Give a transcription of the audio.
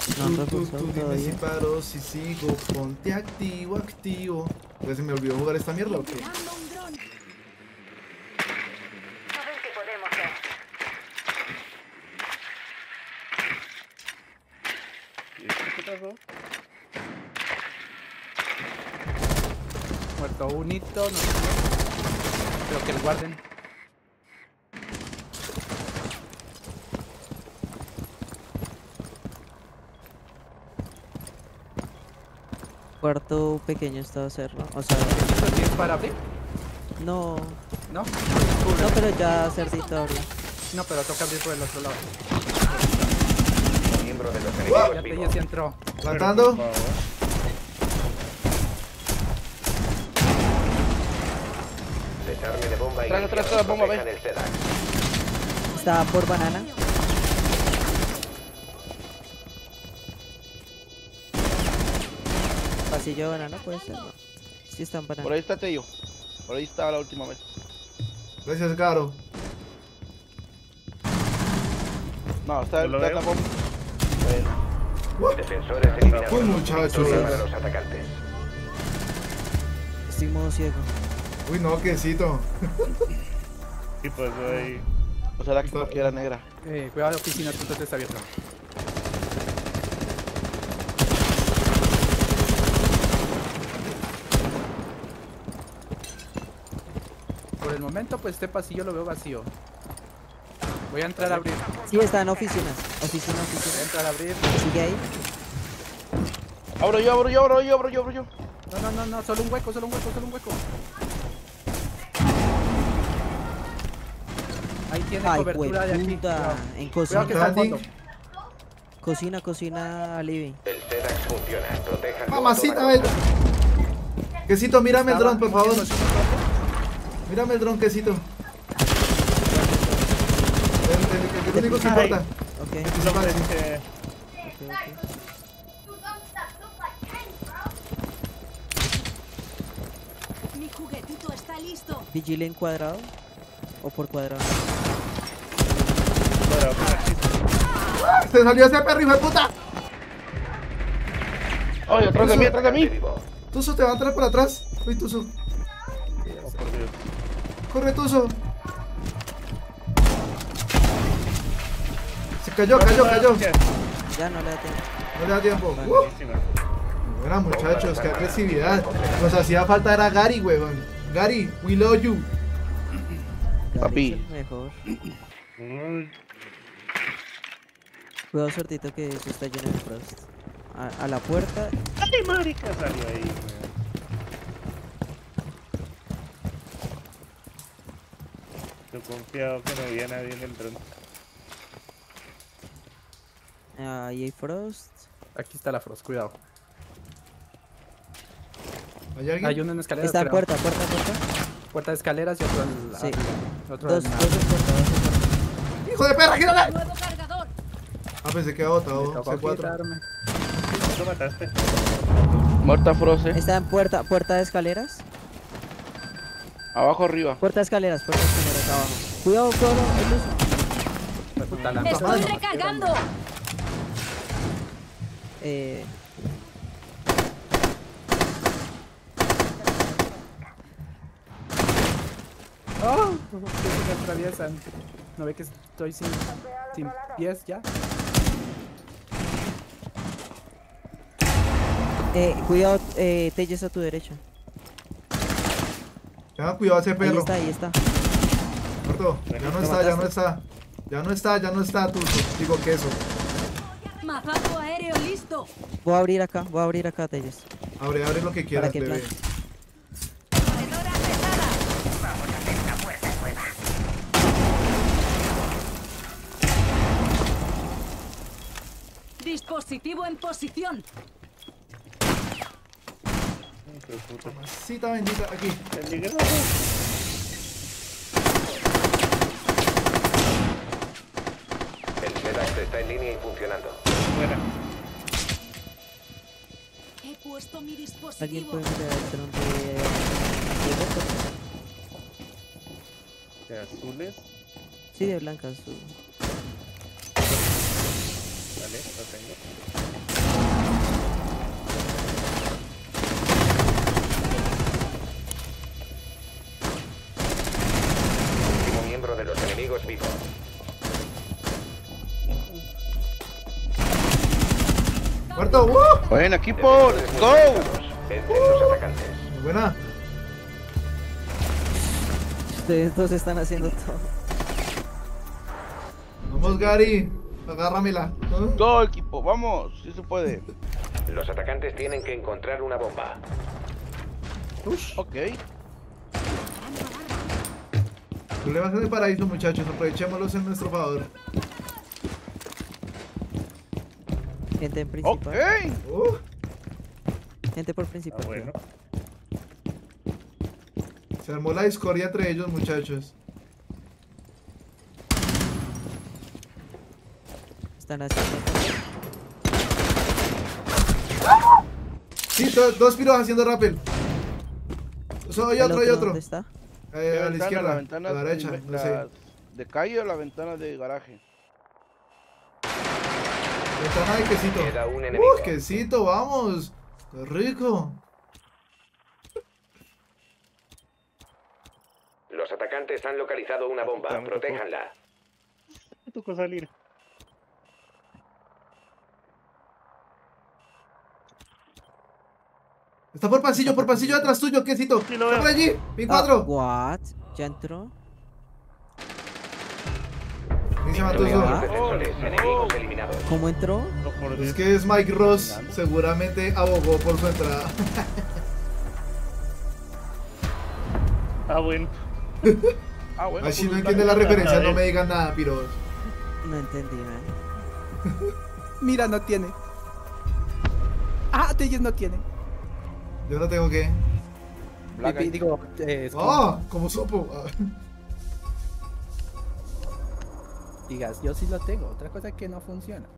No han Tú reforzado dime si todavía. paro, si sigo, ponte activo, activo. Pues se me olvidó jugar esta mierda o qué. Enviando un dron. A ver qué podemos hacer. ¿Y esto qué pasó? Muerto un hito, no sé qué. Creo que el guarden. Cuarto pequeño estaba cerrado. O sea, ¿Esto tienes para abrir? no. ¿No? No, pero ya cerdito abrió. No, pero toca abrir por el otro lado. Miembro de los Ya enemigos te vivos. ya sí entró. Plantando. Por favor. Desarme de bomba y Atrás, atrás, atrás, bomba, ve. del SEDAC. Estaba por banana. Pasillo de banana puede ser, ¿no? Sí está en banana. Por ahí está Tello. Por ahí estaba la última vez. Gracias, Caro. No, está No lo la veo. bomba. Defensores eliminados. Uy, muchachos. Victoria para los atacantes. Estoy modo ciego. Uy, no, quesito. Y pues ahí. O sea, la que porque era negra. Cuidado de oficina, tu tote está abierto. Por el momento, pues este pasillo lo veo vacío. Voy a entrar a abrir. Sí, está en oficinas. Oficina, Voy a oficina. entrar a abrir. Sigue ahí. Abro yo, abro yo, abro yo, abro yo, abro yo. No, no, no, no, solo un hueco, solo un hueco, solo un hueco. Ahí tiene Ay, cobertura de aquí. hueputa. Cuidado. En Cuidado que cocina. está al fondo. Cocina, living. El SEDAC funciona. Protejan. Mamacita, bella. Quesito, mírame el dron, por favor. Moviéndose un poco. Mírame el dron, quesito. El único que importa. Ok, El que se pare. ok, ok. Mi juguetito está listo. ¿Vigile en cuadrado? ¿O por cuadrado? Para por aquí. Se salió ese perro, hijo de puta. Ay, atrás de mí, atrás de mí. Tuzo, te va a entrar por atrás. Uy, Tuzo. Oh, por Dios. Corre, Tuzo. Se cayó, cayó. Ya no le da tiempo. No le da tiempo. Buenísima. Buena, muchachos, qué agresividad. Nos hacía falta era Gary, huevón. Gary, we love you. Papi. Gary es el mejor. Uy, Cuidado, sortito, que eso está lleno de frost. A la puerta. ¡ay, marica! Salió ahí, weón. Yo confiado que no había nadie en el dron. Ahí hay frost. Aquí está la Frost, cuidado. ¿Hay alguien? Hay uno en escaleras. Está en creo. puerta. Puerta de escaleras y otro al. Sí. Otro Dos al- en puerta. ¡Hijo de perra, gírala! Nuevo cargador. Ah, pensé que había Me botado tocó C4. quitarme. ¿Lo mataste? Muerta Froze. Está en puerta de escaleras. Abajo arriba. Puerta de escaleras abajo. Cuidado, el uso. Fue puta la- Estoy recargando. ¡Oh! Que se me atraviesan. ¿No ve que estoy sin pies ya? Cuidado, Telles a tu derecha. Tenga cuidado ese perro. Ahí está. Muerto. Ya no está, Tuzo. Digo queso. Mazazo aéreo listo. Voy a abrir acá, Telles. Abre lo que quieras, que bebé. plante. Corredora pesada. Dispositivo en posición. Hijo de puta. Mamacita bendita, aquí. Peligroso. El SEDAC está en línea y funcionando. Buena. He puesto mi ¿Alguien dispositivo. puede mirar el dron de De azules. Sí, de blancas. Vale, lo tengo. Muerto. Buen equipo, let's go. Vencen los atacantes. Muy buena. Ustedes dos están haciendo todo. Vamos, Gary. Agárramela. ¿Ah? Go equipo, vamos, si se puede. Los atacantes tienen que encontrar una bomba. Ok. Problemas en el paraíso, muchachos. Aprovechémoslos en nuestro favor. Gente en Ok. principal. Gente por Ah, principal. bueno. Se armó la discordia entre ellos, muchachos. Están haciendo. Sí, dos piros haciendo rappel. Hay ¿El otro, hay otro. ¿Dónde está? A la izquierda, La a ventana la derecha, no sé. de calle o la ventana de garaje. Ventana de quesito. Queda un enemigo. Quesito, vamos. Qué rico. Los atacantes han localizado una bomba. Dame, Protéjanla. Me tocó salir. Está por pasillo atrás tuyo, quesito. Sí, lo Está veo. por allí, mi 4. What? ¿Ya entró? Y se mató Victoria a solo. los defensores. Enemigos eliminados. ¿Cómo entró? No, por Es Dios. que es Mike Ross, seguramente abogó por su entrada. Ah, bueno. Ah, bueno. Ay, si no pues, entiende la dale. referencia, no me digan nada, piros. No entendí nada. Mira, no tiene. Ah, ellos no tienen. Yo no tengo que. Black Eyed. Digo, ¡Ah! ¿Cómo supo? Ah. digas, yo sí lo tengo. Otra cosa es que no funciona.